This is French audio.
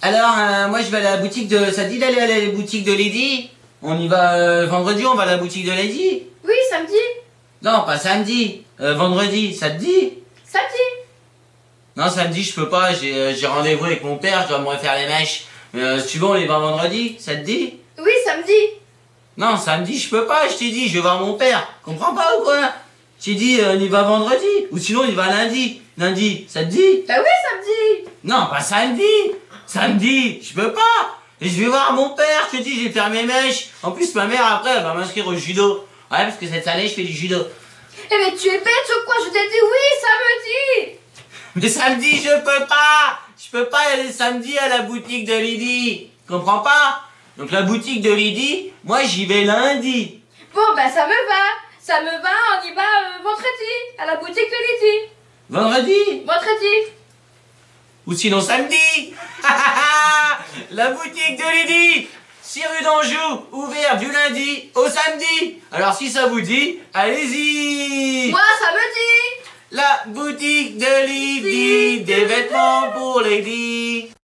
Alors, moi je vais à la boutique de... Ça te dit d'aller à la boutique de Lady? On y va vendredi, on va à la boutique de Lady? Oui, samedi. Non, pas samedi. Vendredi, ça te dit? Samedi. Non, samedi je peux pas, j'ai rendez-vous avec mon père, je dois me refaire les mèches. Mais si tu veux, on y va vendredi, ça te dit? Oui, samedi. Non, samedi je peux pas, je t'ai dit, je vais voir mon père. Comprends pas ou quoi? Je t'ai dit, on y va vendredi. Ou sinon, on y va lundi. Lundi, ça te dit? Bah oui, samedi. Non, pas samedi. Samedi, je peux pas. Et je vais voir mon père, je te dis, je vais faire mes mèches. En plus, ma mère, après, elle va m'inscrire au judo. Ouais, parce que cette année, je fais du judo. Eh mais tu es bête ou quoi? Je t'ai dit oui, samedi. Mais samedi, je peux pas. Je peux pas aller samedi à la boutique de Lydie. Comprends pas? Donc la boutique de Lydie, moi, j'y vais lundi. Bon, bah ça me va. Ça me va, on y va vendredi, à la boutique de Lydie. Vendredi? Vendredi. Ou sinon samedi. La boutique de Lydie, 6 rue d'Anjou, ouvert du lundi au samedi. Alors si ça vous dit, allez-y. Moi, samedi. La boutique de Lydie, des vêtements pour Lady.